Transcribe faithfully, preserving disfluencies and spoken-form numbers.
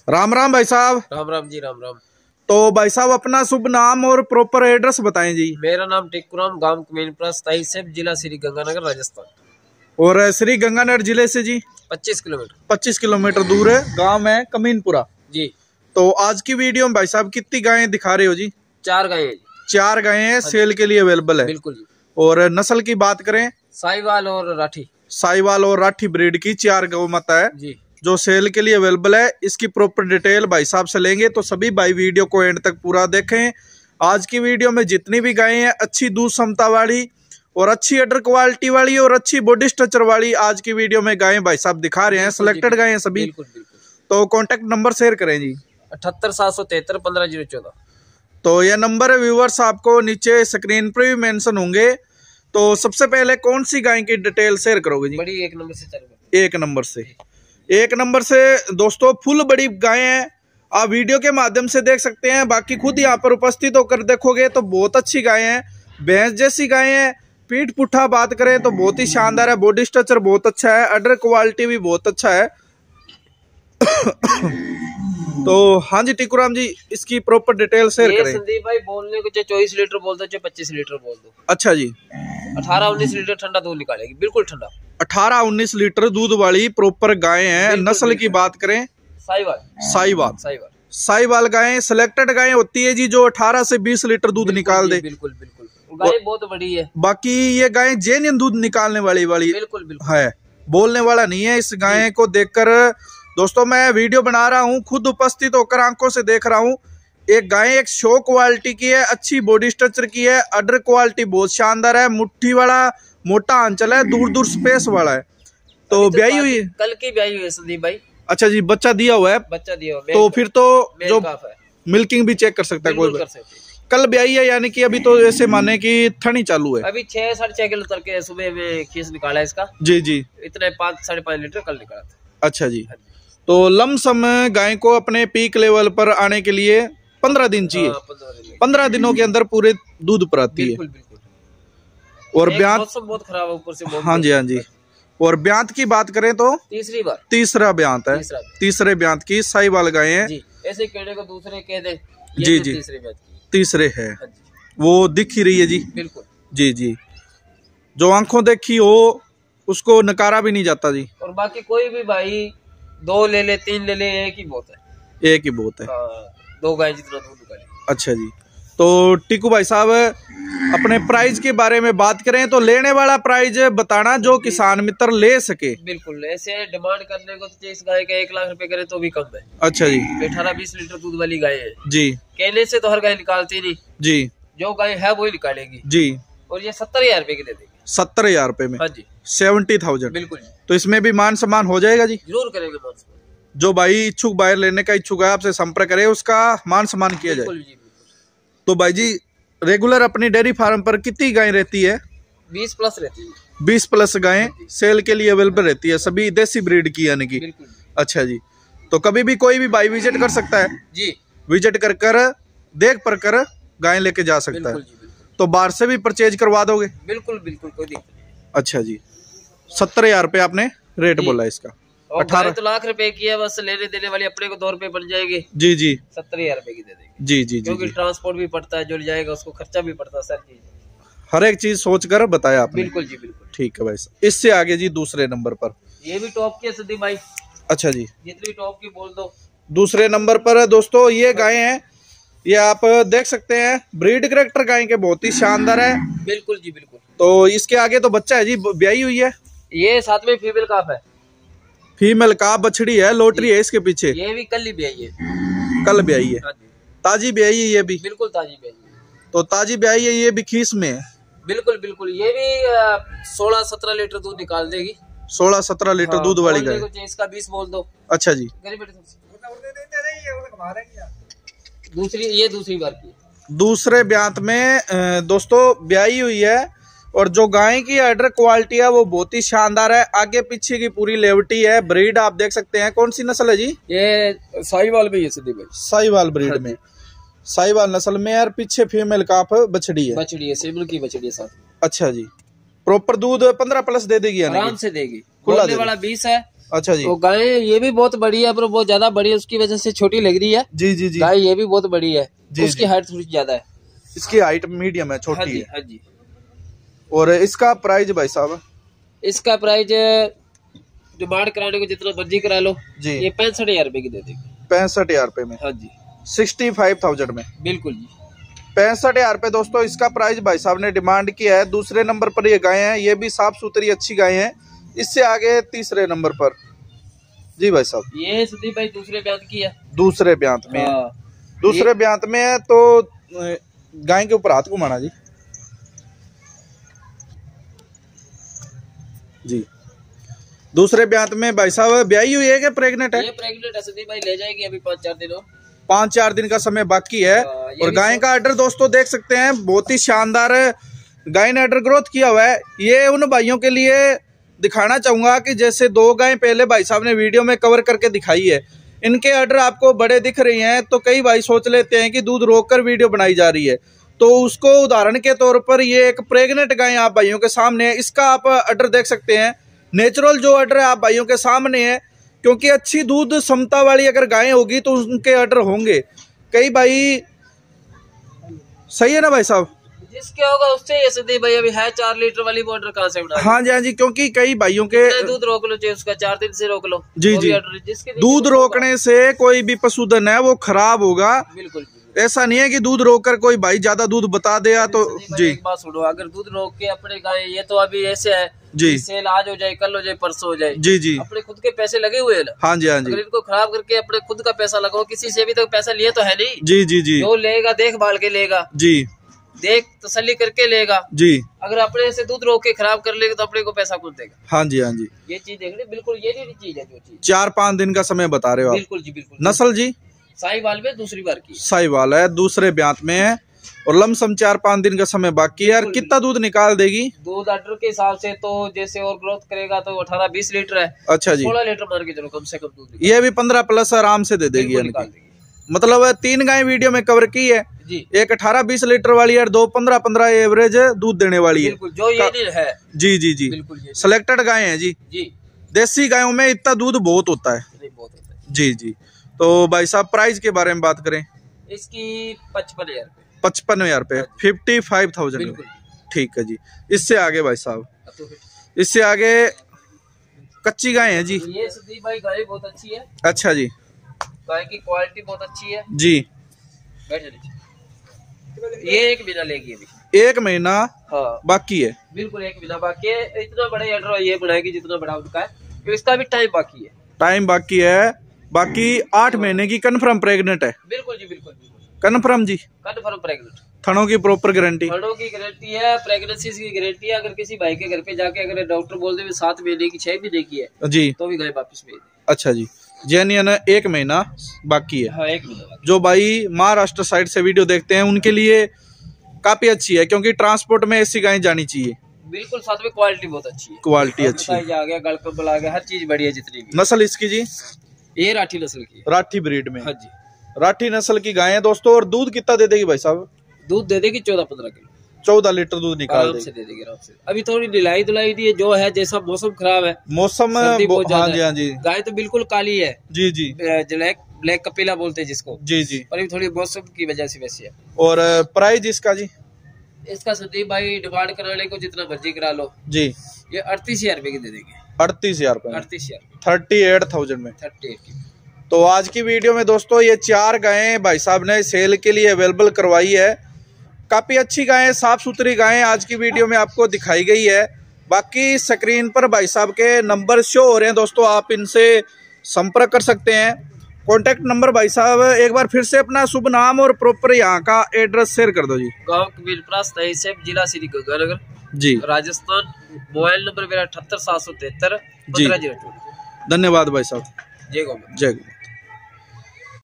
राम राम भाई साहब। राम राम जी, राम राम। तो भाई साहब अपना शुभ नाम और प्रॉपर एड्रेस बताएं जी। मेरा नाम टिक्कुराम, गांव कमीनपुरा, सताईस सेब, जिला श्री गंगानगर, राजस्थान। और श्री गंगानगर जिले से जी पच्चीस किलोमीटर पच्चीस किलोमीटर दूर है, गांव है कमीनपुरा जी। तो आज की वीडियो में भाई साहब कितनी गायें दिखा रहे हो जी? चार गायें हैं। चार गायें हैं, सेल के लिए अवेलेबल है। बिल्कुल जी। और नस्ल की बात करें, साहिवाल और राठी। साहिवाल और राठी ब्रीड की चार गौ माता है जी, जो सेल के लिए अवेलेबल है। इसकी प्रॉपर डिटेल भाई साहब से लेंगे, तो सभी भाई वीडियो को एंड तक पूरा देखें। आज की वीडियो में जितनी भी गायें हैं अच्छी दूध क्षमता वाली और अच्छी अडर क्वालिटी वाली और अच्छी बॉडी स्ट्रक्चर वाली आज की वीडियो में गायें भाई साहब दिखा रहे हैं। सिलेक्टेड गायें सभी। बिल्कुल बिल्कुल। तो कॉन्टेक्ट नंबर शेयर करें जी। अठहत्तर सात सौ तिहत्तर पंद्रह जीरो चौदह। तो यह नंबर व्यूवर्स आपको नीचे स्क्रीन पर भी मेंशन होंगे। तो सबसे पहले कौन सी गाय की डिटेल शेयर करोगे जी? बड़ी एक नंबर से चल एक नंबर से एक नंबर से दोस्तों फुल बड़ी गाय है, आप वीडियो के माध्यम से देख सकते हैं। बाकी खुद यहाँ पर उपस्थित होकर देखोगे तो बहुत अच्छी गाय है, भैंस जैसी गाय है। पीठ पुट्ठा बात करें तो बहुत ही शानदार है, बॉडी स्ट्रक्चर बहुत अच्छा है, अडर क्वालिटी भी बहुत अच्छा है। तो हाँ जी टिकुराम जी, इसकी प्रॉपर डिटेल शेयर करें। संदीप भाई बोलने को चाहे चौबीस लीटर बोल दो चाहे पच्चीस लीटर बोल दो। अच्छा जी। अठारह उन्नीस लीटर ठंडा दूध निकालेगी, बिल्कुल ठंडा। अठारह उन्नीस लीटर दूध वाली प्रॉपर गाय है। नस्ल की बात करें, साहिवाल साहिवाल साहिवाल साहिवाल गाय सिलेक्टेड गाय होती है जी, जो अठारह से बीस लीटर दूध निकाल दे। बिल्कुल बिल्कुल, गाय बहुत बड़ी है। बाकी ये गाय जेन्युइन दूध निकालने वाली वाली बिल्कुल बिल्कुल है, बोलने वाला नहीं है। इस गाय को देखकर दोस्तों मैं वीडियो बना रहा हूँ, खुद उपस्थित होकर आंखों से देख रहा हूँ। एक गाय एक शो क्वालिटी की है, अच्छी बॉडी स्ट्रक्चर की है, अडर क्वालिटी बहुत शानदार है, मुट्ठी वाला मोटा आंचल है, दूर दूर स्पेस वाला है। तो ब्याही हुई है, कल की ब्याही हुई है संदीप भाई। अच्छा जी, बच्चा दिया हुआ है। बच्चा दिया हुआ तो फिर तो जो है। मिल्किंग भी चेक कर सकता है कोई कर सकते। कल ब्याही है, यानी कि अभी तो ऐसे माने कि थनी चालू है। अभी छह साढ़े छह किलो तक के सुबह में खीस निकाला है इसका। जी जी, इतने पाँच साढ़े पाँच लीटर कल निकाला था। अच्छा जी। तो लमसम गाय को अपने पीक लेवल पर आने के लिए पंद्रह दिन चाहिए। पंद्रह दिनों के अंदर पूरे दूध पर आती है। बिल्कुल बिल्कुल। और ब्यांत मौसम बहुत खराब है ऊपर से। हाँ जी हाँ जी। और ब्यांत की बात करें तो तीसरी बार तीसरा ब्यांत है। तीसरा। तीसरे ब्यांत की साहिवाल गाय है जी। ऐसे कहने को दूसरे कह दे जी जी, तीसरे ब्यांत की तीसरे है। वो दिख ही रही है जी। बिल्कुल जी जी, जो आंखों देखी हो उसको नकारा भी नहीं जाता जी। और बाकी कोई भी भाई दो ले ले तीन ले ले, एक ही बहुत है। एक ही बहुत है। दो गाय जितना दूध निकाले। अच्छा जी। तो टिकू भाई साहब अपने प्राइस के बारे में बात करें तो लेने वाला प्राइस बताना जो किसान मित्र ले सके। बिल्कुल, ऐसे डिमांड करने को तो इस गाय का एक लाख रुपए करे तो भी कम है। अच्छा जी। अठारह बीस लीटर दूध वाली गाय है जी। कहने से तो हर गाय निकालती नहीं जी, जो गाय है वही निकालेगी जी। और ये सत्तर हजार रुपए की दे देगी। सत्तर हजार रुपए में? हाँ जी, सेवेंटी थाउजेंड। बिल्कुल। तो इसमें भी मान सम्मान हो जाएगा जी? जरूर करेंगे मान सम्मान। जो भाई इच्छुक बायर लेने का इच्छुक है आपसे संपर्क करे, उसका मान सम्मान किया जाए। तो भाई जी रेगुलर अपनी डेयरी फार्म पर कितनी गाय रहती है? बीस प्लस रहती है। बीस प्लस गायें सेल के लिए अवेलेबल रहती है, सभी देसी ब्रीड की यानी कि। अच्छा जी। तो कभी भी कोई भी भाई विजिट कर सकता है जी, विजिट कर कर देख पर कर गाय लेके जा सकता है। तो बाहर से भी परचेज करवा दोगे? बिल्कुल बिल्कुल, कोई दिक्कत नहीं। अच्छा जी। सत्तर हजार रुपये आपने रेट बोला इसका। अठारह तो लाख रुपए की है, बस लेने देने वाली अपने को दो रुपए बन जाएगी जी जी। सत्तर हजार रुपए की दे देंगे जी जी, क्योंकि ट्रांसपोर्ट भी पड़ता है, जो जाएगा उसको खर्चा भी पड़ता है, सर चीज हर एक चीज सोच कर बताया आपने। बिल्कुल जी बिल्कुल। ठीक है भाई। इससे आगे जी दूसरे नंबर पर ये भी टॉप की है संदीप भाई। अच्छा जी, जितनी टॉप की बोल दो। दूसरे नंबर पर दोस्तों ये गाय है, ये आप देख सकते हैं, ब्रीड कैरेक्टर गाय के बहुत ही शानदार है। बिल्कुल जी बिल्कुल। तो इसके आगे तो बच्चा है जी, ब्याही हुई है। ये साथ में फीमेल काफ है। फीमेल काफ बछड़ी है, लोटरी है इसके पीछे। ये भी कल ही ब्याही है। कल ब्याही है, ताजी ब्याही है ये भी। बिल्कुल ताजी ब्याही है। तो ताजी ब्याही है, ये भी खीस में है। बिल्कुल बिल्कुल। ये भी सोलह सत्रह लीटर दूध निकाल देगी। सोलह सत्रह लीटर दूध वाली गाय। इसका बीस बोल दो। अच्छा जी। दूसरी, ये दूसरी बार की दूसरे ब्यांत में दोस्तों ब्याही हुई है। और जो गाय की अडर क्वालिटी है वो बहुत ही शानदार है, आगे पीछे की पूरी लेवटी है। ब्रीड आप देख सकते हैं, कौन सी नस्ल है जी? ये साहिवाल भी है सिद्दीप भाई। साहिवाल ब्रीड में, साहिवाल नस्ल में यार, पीछे फीमेल काफ बछड़ी है। बछड़ी है, सेबल की बछड़ी है साथ। अच्छा जी। प्रॉपर दूध पंद्रह प्लस दे देगी? आराम से देगी। खुला वाला बीस है, अच्छा जी। तो गाय ये भी बहुत बड़ी है, पर बहुत ज्यादा बड़ी है, उसकी वजह से छोटी लग रही है। जी जी जी। गाय ये भी बहुत बड़ी है, जी, उसकी हाइट थोड़ी ज्यादा है। इसकी हाइट मीडियम है, छोटी हाँ जी, है। हाँ जी। और इसका प्राइस भाई साहब? इसका प्राइस डिमांड कराने को जितना मर्जी करा लो जी, ये पैंसठ हजार रुपए की दे देंगे। पैंसठ हजार रुपए में? हाँ जी। सिक्सटी फाइव थाउजेंड में? बिल्कुल जी, पैंसठ हजार रुपए दोस्तों इसका प्राइस भाई साहब ने डिमांड किया है। दूसरे नंबर पर ये गाय है, ये भी साफ सुथरी अच्छी गाय है। इससे आगे तीसरे नंबर पर जी भाई साहब, ये सुदीप भाई दूसरे ब्यांत की है। दूसरे ब्यांत में? हाँ। दूसरे ब्यांत में है तो गाय के ऊपर हाथ घुमाना जी। जी, दूसरे ब्यांत में भाई साहब ब्याही हुई है क्या प्रेग्नेंट है? ये प्रेग्नेंट है सुदीप भाई, ले जाएगी अभी पाँच चार दिनों पाँच चार दिन का समय बाकी है। और गाय का आर्डर दोस्तों देख सकते हैं, बहुत ही शानदार गाय ने आर्डर ग्रोथ किया हुआ है। ये उन भाइयों के लिए दिखाना चाहूंगा कि जैसे दो गाय पहले भाई साहब ने वीडियो में कवर करके दिखाई है, इनके आर्डर आपको बड़े दिख रही हैं, तो कई भाई सोच लेते हैं कि दूध रोककर वीडियो बनाई जा रही है। तो उसको उदाहरण के तौर पर ये एक प्रेग्नेंट गाय आप भाइयों के सामने है, इसका आप आर्डर देख सकते हैं। नेचुरल जो आर्डर है आप भाइयों के सामने है, क्योंकि अच्छी दूध क्षमता वाली अगर गायें होगी तो उनके आर्डर होंगे। कई भाई, सही है ना भाई साहब? जिसके होगा उससे ये सुदीप भाई, अभी है चार लीटर वाली ऑर्डर कहाँ से बना? हाँ जी, हाँ जी, क्योंकि कई भाइयों के दूध रोक लो, उसका चार दिन से रोक लो। जी जी, दूध रोकने से कोई भी पशुधन है वो खराब होगा। बिल्कुल, ऐसा नहीं है कि दूध रोककर कोई भाई ज्यादा दूध बता दिया तो जी। एक बात सुनो, अगर दूध रोक के अपने गाय, ये तो अभी ऐसे है जी, सेल आज हो जाए, कल हो जाए, परसों हो जाए जी जी, अपने खुद के पैसे लगे हुए हैं ना। हाँ जी, हाँ जी। अगर इनको खराब करके अपने खुद का पैसा लगाओ, किसी से भी तो पैसा लिए तो है नहीं जी जी जी। जो लेगा देखभाल के लेगा जी, देख तसल्ली करके लेगा जी। अगर अपने से दूध रोक के खराब कर लेगा तो अपने को पैसा कौन देगा? हाँ जी, हाँ जी, ये चीज देखनी बिल्कुल, ये नहीं चीज है जो चीज। चार पाँच दिन का समय बता रहे हो आप? बिल्कुल जी, बिल्कुल। नस्ल जी साहिवाल में दूसरी बार की, साहिवाल है, दूसरे ब्यांत में है, और लमसम चार पाँच दिन का समय बाकी है। यार कितना दूध निकाल देगी? दूध ऑर्डर के हिसाब से तो जैसे और ग्रोथ करेगा तो अठारह बीस लीटर है। अच्छा जी, सोलह लीटर मार के चलो कम से कम दूध। ये भी पंद्रह प्लस आराम से दे देगी, मतलब तीन गाय वीडियो में कवर की है जी। एक अठारह बीस लीटर वाली है, दो पंद्रह पंद्रह एवरेज दूध देने वाली है। बिल्कुल, जो ये नहीं है जी जी जी, सिलेक्टेड गाय है जी जी। देसी गायों में इतना दूध बहुत होता है, बहुत होता है जी जी। तो भाई साहब प्राइस के बारे में बात करें, इसकी पचपन हजार पचपन हजार रुपए फिफ्टी फाइव थाउजेंड ठीक है जी। इससे आगे भाई साहब, इससे आगे कच्ची गाय है जी। ये सुदीप भाई गाय बहुत अच्छी है। अच्छा जी, गाय की क्वालिटी बहुत अच्छी है जी। ये एक महीना लेगी अभी, एक महीना हाँ बाकी है। बिल्कुल एक महीना बाकी है। इतना बड़ा ऑर्डर ये बनाएगी जितना बड़ा उनका है, तो इसका भी टाइम बाकी है। टाइम बाकी है, बाकी आठ महीने की कन्फर्म प्रेग्नेंट है। बिल्कुल जी, बिल्कुल कन्फर्म जी, कन्फर्म प्रेग्नेंट। थनों की प्रॉपर गारंटी, थनों की गारंटी है, प्रेगनेंसी की गारंटी है। अगर किसी भाई के घर पे जाके अगर डॉक्टर बोल दे सात महीने की छह महीने की है जी, तो भी गाय वापस भेज दे। अच्छा जी, जेन्युइन एक महीना बाकी है। हाँ, एक महीना। जो भाई महाराष्ट्र साइड से वीडियो देखते हैं उनके लिए काफी अच्छी है, क्योंकि ट्रांसपोर्ट में ऐसी गाय जानी चाहिए। बिल्कुल, साथ में क्वालिटी बहुत अच्छी है। क्वालिटी अच्छी है, आ गया गलकम्बल आ गया, हर चीज बढ़िया जितनी भी। नस्ल इसकी जी, ये राठी नस्ल की, राठी ब्रीड में। हाँ जी, राठी नस्ल की गाय है दोस्तों। और दूध कितना दे देगी भाई साहब? दूध दे देगी चौदह पंद्रह किलो, चौदह लीटर दूध निकाल देगी। से दे देगी आराम से। अभी थोड़ी ढिलाई धुलाई दी है, जो है जैसा मौसम खराब है, मौसम हाँ जी, हाँ जी। गाय तो बिल्कुल काली है जी जी, ब्लैक ब्लैक कपिला बोलते हैं जिसको जी जी, और अभी थोड़ी मौसम की वजह से वैसी है। और प्राइस इसका जी? इसका संदीप भाई डिमांड कराने को जितना मर्जी करा लो जी, ये अड़तीस हजार रुपए की दे देंगे। अड़तीस हजार रुपए अड़तीस हजार थर्टी एट थाउजेंड में थर्टी एट की। तो आज की वीडियो में दोस्तों ये चार गायें भाई साहब ने सेल के लिए अवेलेबल करवाई है। काफी अच्छी गायें, साफ सुथरी गायें आज की वीडियो में आपको दिखाई गई है। बाकी स्क्रीन पर भाई साहब के नंबर शो हो रहे हैं दोस्तों, आप इनसे संपर्क कर सकते हैं। कॉन्टैक्ट नंबर भाई साहब एक बार फिर से अपना शुभ नाम और प्रॉपर यहाँ का एड्रेस शेयर कर दो जी। गाँव कबीरप्रास, तहसील जिला श्री गंगानगर जी, राजस्थान। मोबाइल नंबर मेरा अठहत्तर सात सौ तिहत्तर पंद्रह जीरो टू। धन्यवाद भाई साहब, जय गौ। जय गौ।